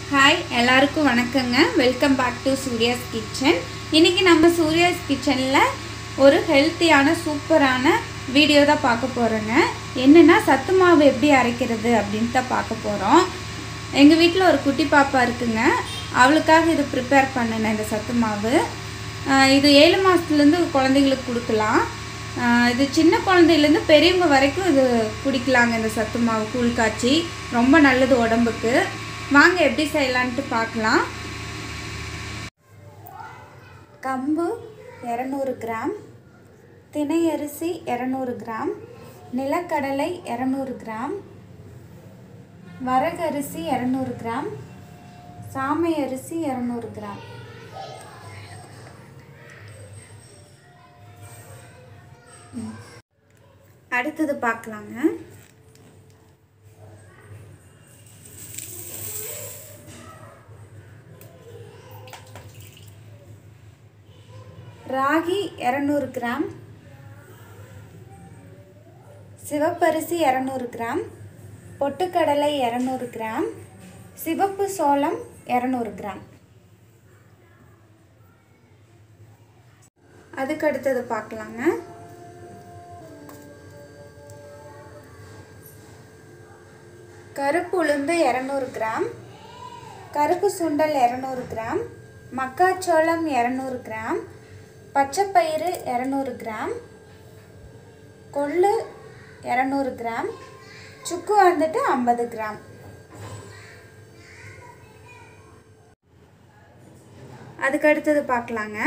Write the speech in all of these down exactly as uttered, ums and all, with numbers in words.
Hi எல்லாருக்கும் வணக்கங்க. Welcome back to Surya's kitchen. இன்றைக்கி நம்ம சூர்யாஸ் கிச்சனில் ஒரு ஹெல்த்தியான சூப்பரான வீடியோ தான் பார்க்க போகிறோங்க. என்னென்னா சத்து மாவு எப்படி அரைக்கிறது அப்படின்ட்டு தான் பார்க்க போகிறோம். எங்கள் வீட்டில் ஒரு குட்டி பாப்பா இருக்குங்க. அவளுக்காக இது ப்ரிப்பேர் பண்ணினேன். இந்த சத்து மாவு இது ஏழு மாதத்துலேருந்து குழந்தைங்களுக்கு கொடுக்கலாம். இது சின்ன குழந்தையிலேருந்து பெரியவங்க வரைக்கும் இது குடிக்கலாங்க. இந்த சத்து மாவு கூழ் காய்ச்சி ரொம்ப நல்லது உடம்புக்கு. வாங்க எப்படி செய்யலான்ட்டு பார்க்கலாம். கம்பு இரநூறு கிராம், தினை அரிசி இரநூறு கிராம், நிலக்கடலை இரநூறு கிராம், வரகரிசி இரநூறு கிராம், சாமை அரிசி இரநூறு கிராம். அடுத்தது பார்க்கலாங்க. ராகி இரநூறு கிராம், சிவப்பரிசி இரநூறு கிராம், பொட்டுக்கடலை இரநூறு கிராம், சிவப்பு சோளம் இரநூறு கிராம். அதுக்கு அடுத்தது பார்க்கலாங்க. கருப்பு உளுந்து இரநூறு கிராம், கருப்பு சுண்டல் இரநூறு கிராம், மக்காச்சோளம் இரநூறு கிராம், பச்சைப்பயிறு இரநூறு கிராம், கொள்ளு இரநூறு கிராம், சுக்கு வந்துட்டு ஐம்பது கிராம். அதுக்கு அடுத்தது பார்க்கலாங்க.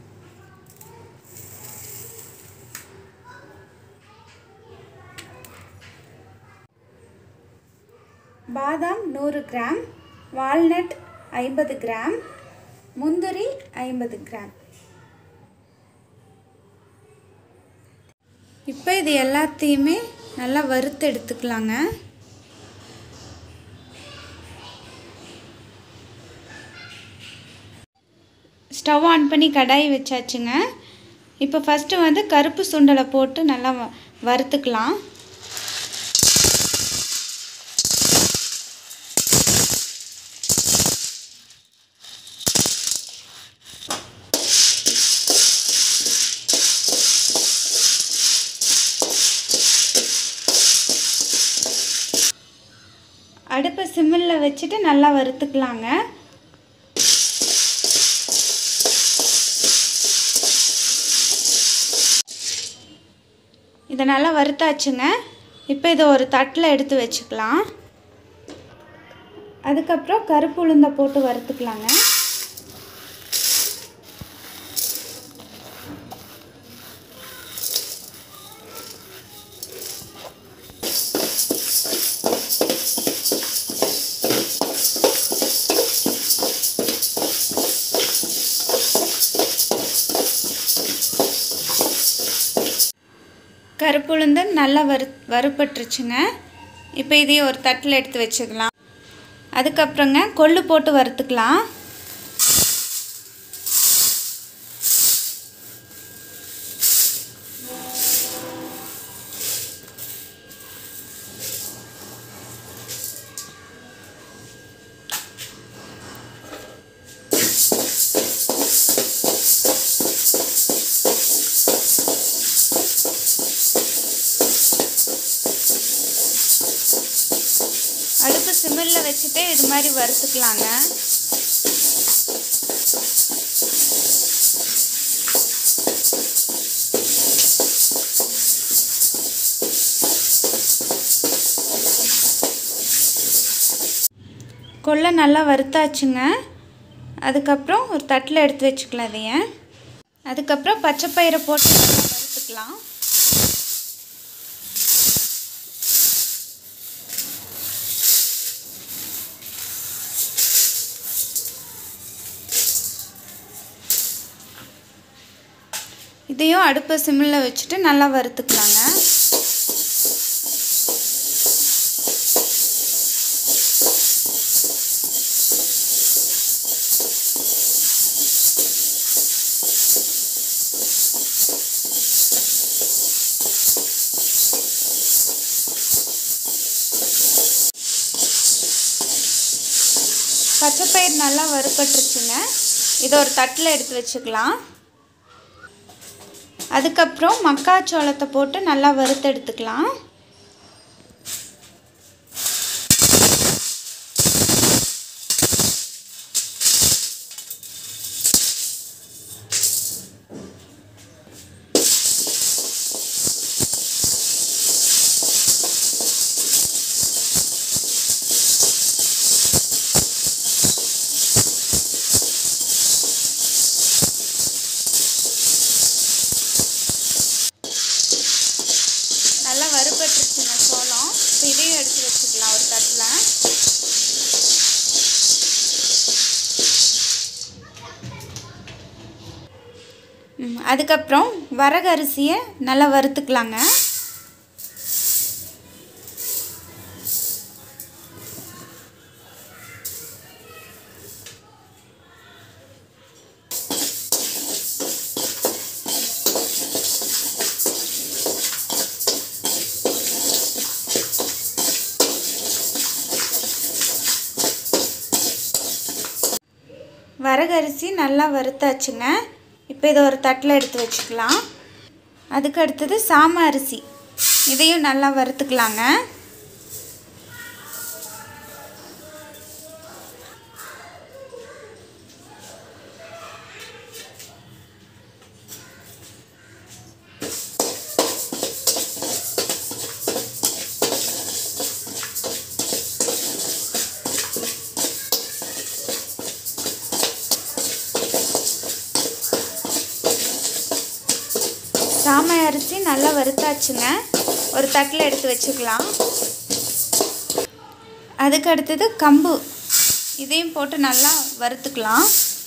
பாதாம் நூறு கிராம், வால்நட் ஐம்பது கிராம், முந்திரி ஐம்பது கிராம். இப்போ இது எல்லாத்தையுமே நல்லா வறுத்து எடுத்துக்கலாங்க. ஸ்டவ் ஆன் பண்ணி கடாய் வச்சாச்சுங்க. இப்போ ஃபஸ்ட்டு வந்து கருப்பு சுண்டலை போட்டு நல்லா வறுத்துக்கலாம். அடுப்பை சிம்மில் வச்சுட்டு நல்லா வறுத்துக்கலாங்க. இதை நல்லா வறுத்தாச்சுங்க. இப்போ இதை ஒரு தட்டில் எடுத்து வச்சுக்கலாம். அதுக்கப்புறம் கருப்பு உளுந்தை போட்டு வறுத்துக்கலாங்க. கருப்பு உளுந்து நல்லா வறு வறுப்பட்டுருச்சுங்க. இப்போ இதையும் ஒரு தட்டில் எடுத்து வச்சுக்கலாம். அதுக்கப்புறங்க கொள்ளு போட்டு வறுத்துக்கலாம். அடுப்பு சிம்மில் வச்சுட்டு இது மாதிரி வறுத்துக்கலாங்க. கொள்ளை நல்லா வறுத்தாச்சுங்க. அதுக்கப்புறம் ஒரு தட்டில் எடுத்து வச்சுக்கலாம் இதைய. அதுக்கப்புறம் பச்சைப்பயிரை போட்டு வறுத்துக்கலாம். இதையும் அடுப்பை சிம்மில் வச்சுட்டு நல்லா வறுத்துக்கலாங்க. பச்சைப்பயிறு நல்லா வறுபட்டுருச்சுங்க. இதை ஒரு தட்டில் எடுத்து வச்சுக்கலாம். அதுக்கப்புறம் மக்காச்சோளத்தை போட்டு நல்லா வறுத்து எடுத்துக்கலாம். நல்லா வறுபட்டுருச்சுங்க சோளம். இப்போ இதையும் எடுத்து வச்சுக்கலாம் ஒரு தட்டில். அதுக்கப்புறம் வரகு அரிசியை நல்லா வறுத்துக்கலாங்க. வரகு அரிசி நல்லா வறுத்தாச்சுங்க. இப்போ இதை ஒரு தட்டில் எடுத்து வச்சுக்கலாம். அதுக்கு அடுத்தது சாம அரிசி, இதையும் நல்லா வறுத்துக்கலாங்க. சாமை அரிசி நல்லா வறுத்தாச்சுங்க. ஒரு தட்டில் எடுத்து வச்சுக்கலாம். அதுக்கு அடுத்தது கம்பு, இதையும் போட்டு நல்லா வறுத்துக்கலாம்.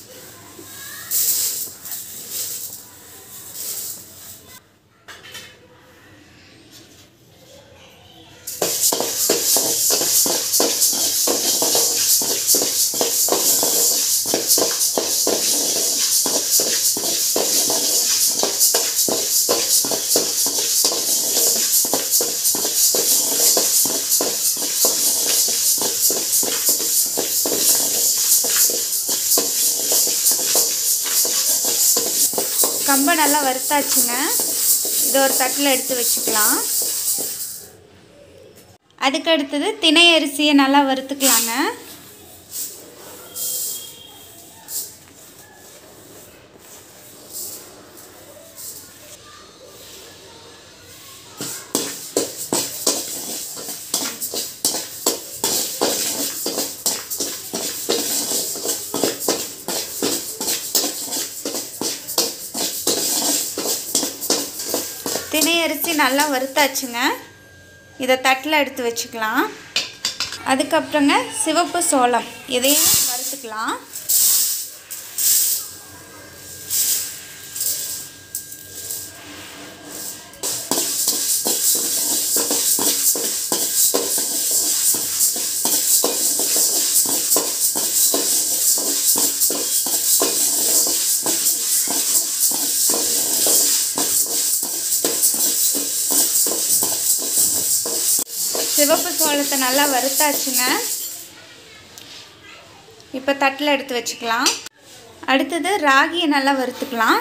கம்பை நல்லா வறுத்தாச்சுங்க. இது ஒரு தட்டில் எடுத்து வச்சுக்கலாம். அதுக்கு அடுத்தது தினை அரிசியை நல்லா வறுத்துக்கலாங்க. தினை அரிசி நல்லா வறுத்தாச்சுங்க. இதை தட்டில் எடுத்து வச்சுக்கலாம். அதுக்கப்புறங்க சிவப்பு சோளம், இதையும் வறுத்துக்கலாம். சிவப்பு சோளத்தை நல்லா வறுத்தாச்சுங்க. இப்போ தட்டில் எடுத்து வச்சுக்கலாம். அடுத்தது ராகியை நல்லா வறுத்துக்கலாம்.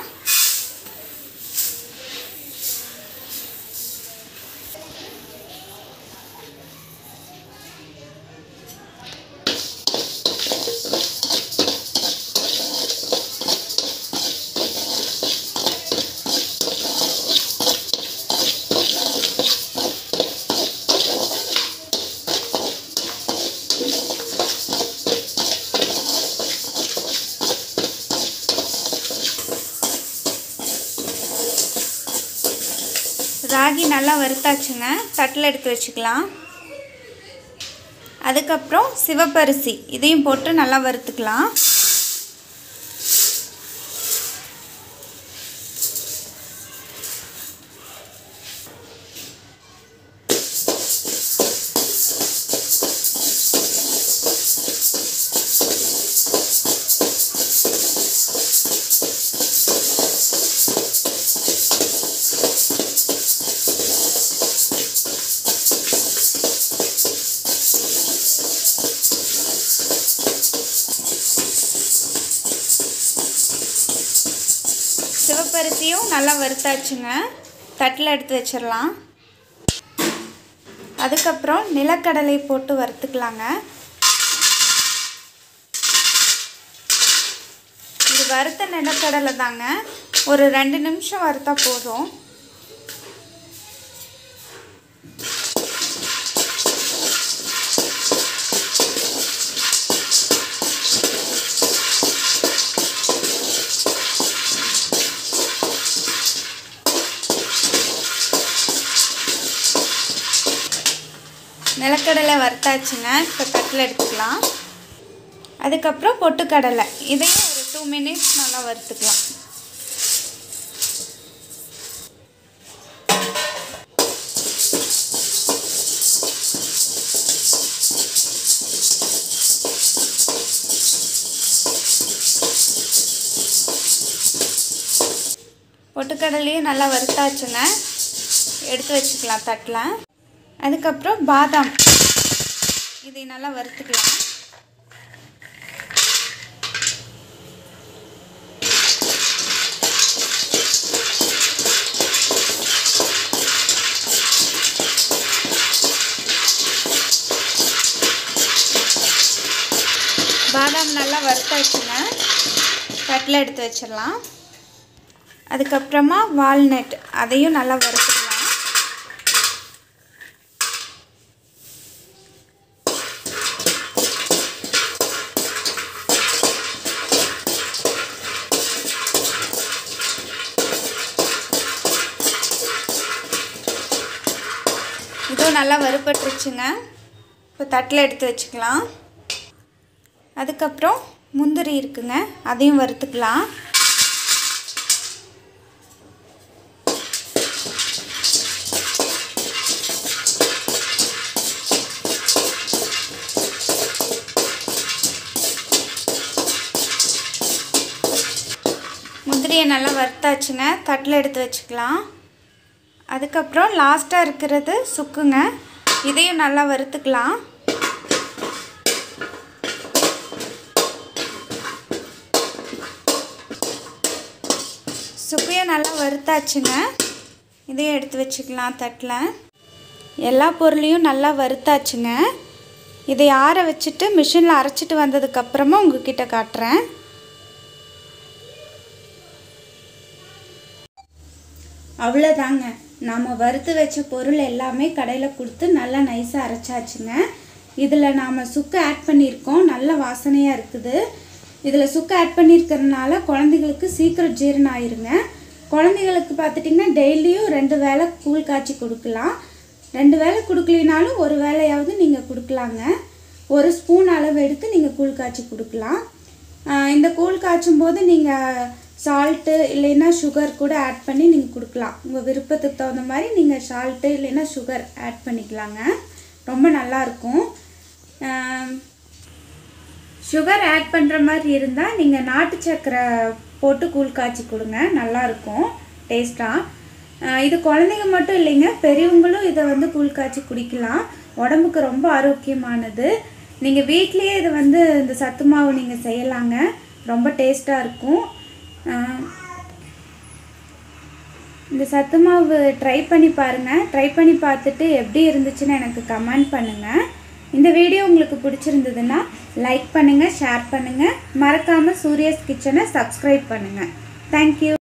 ராகி நல்லா வறுத்தாச்சுங்க. தட்டில் எடுத்து வச்சுக்கலாம். அதுக்கப்புறம் சிவப்பரிசி, இதையும் போட்டு நல்லா வறுத்துக்கலாம். சிவப்பரிசியும் நல்லா வறுத்தாச்சுங்க. தட்டில் எடுத்து வச்சிடலாம். அதுக்கப்புறம் நிலக்கடலை போட்டு வறுத்துக்கலாங்க. இது வறுத்த நிலக்கடலை தாங்க. ஒரு ரெண்டு நிமிஷம் வறுத்தா போதும். நிலக்கடலை வறுத்தாச்சுங்க. இப்போ தட்டில் எடுத்துக்கலாம். அதுக்கப்புறம் பொட்டுக்கடலை, இதையும் ஒரு டூ மினிட்ஸ் நல்லா வறுத்துக்கலாம். பொட்டுக்கடலையும் நல்லா வறுத்தாச்சுங்க. எடுத்து வச்சுக்கலாம் தட்டில். அதுக்கப்புறம் பாதாம், இதை நல்லா வறுத்துக்கலாம். பாதாம் நல்லா வறுத்தாச்சுங்க. தட்டில் எடுத்து வச்சிடலாம். அதுக்கப்புறமா வால்நட், அதையும் நல்லா வறுத்துக்கலாம். இதுவும் நல்லா வறுபட்டுருச்சுங்க. இப்போ தட்டில் எடுத்து வச்சுக்கலாம். அதுக்கப்புறம் முந்திரி இருக்குங்க, அதையும் வறுத்துக்கலாம். முந்திரியை நல்லா வறுத்தாச்சுங்க. தட்டில் எடுத்து வச்சுக்கலாம். அதுக்கப்புறம் லாஸ்ட்டாக இருக்கிறது சுக்குங்க, இதையும் நல்லா வறுத்துக்கலாம். சுக்கையும் நல்லா வறுத்தாச்சுங்க. இதையும் எடுத்து வச்சுக்கலாம் தட்டில். எல்லா பொருளையும் நல்லா வறுத்தாச்சுங்க. இதை ஆற வச்சுட்டு மிஷினில் அரைச்சிட்டு வந்ததுக்கப்புறமா உங்ககிட்ட காட்டுறேன். அவ்வளோதாங்க, நாம் வறுத்து வச்ச பொருள் எல்லாமே கடையில் கொடுத்து நல்லா நைஸாக அரைச்சாச்சுங்க. இதில் நாம் சுக்கு ஆட் பண்ணியிருக்கோம், நல்ல வாசனையாக இருக்குது. இதில் சுக்கு ஆட் பண்ணியிருக்கிறதுனால குழந்தைங்களுக்கு சீக்கிரம் ஜீரணம் ஆயிருங்க. குழந்தைங்களுக்கு பார்த்துட்டிங்கன்னா டெய்லியும் ரெண்டு வேளை கூழ் காய்ச்சி கொடுக்கலாம். ரெண்டு வேளை கொடுக்கலினாலும் ஒரு வேளையாவது நீங்கள் கொடுக்கலாங்க. ஒரு ஸ்பூன் அளவு எடுத்து நீங்கள் கூழ் காய்ச்சி கொடுக்கலாம். இந்த கூழ் காய்ச்சும் போது நீங்கள் சால்ட்டு இல்லைன்னா சுகர் கூட ஆட் பண்ணி நீங்கள் கொடுக்கலாம். உங்கள் விருப்பத்துக்கு தகுந்த மாதிரி நீங்கள் சால்ட்டு இல்லைன்னா சுகர் ஆட் பண்ணிக்கலாங்க. ரொம்ப நல்லாயிருக்கும். சுகர் ஆட் பண்ணுற மாதிரி இருந்தால் நீங்கள் நாட்டு சர்க்கரை போட்டு கூழ் காய்ச்சி கொடுங்க, நல்லாயிருக்கும் டேஸ்ட்டாக. இது குழந்தைங்க மட்டும் இல்லைங்க, பெரியவங்களும் இதை வந்து கூழ் காய்ச்சி குடிக்கலாம். உடம்புக்கு ரொம்ப ஆரோக்கியமானது. நீங்கள் வீட்லேயே இதை வந்து இந்த சத்து மாவு நீங்கள் செய்யலாங்க, ரொம்ப டேஸ்ட்டாக இருக்கும். இந்த சத்து மாவு ட்ரை பண்ணி பாருங்கள். ட்ரை பண்ணி பார்த்துட்டு எப்படி இருந்துச்சுன்னு எனக்கு கமெண்ட் பண்ணுங்கள். இந்த வீடியோ உங்களுக்கு பிடிச்சிருந்ததுன்னா லைக் பண்ணுங்கள், ஷேர் பண்ணுங்கள். மறக்காமல் சூர்யாஸ் கிச்சனை சப்ஸ்கிரைப் பண்ணுங்கள். தேங்க்யூ.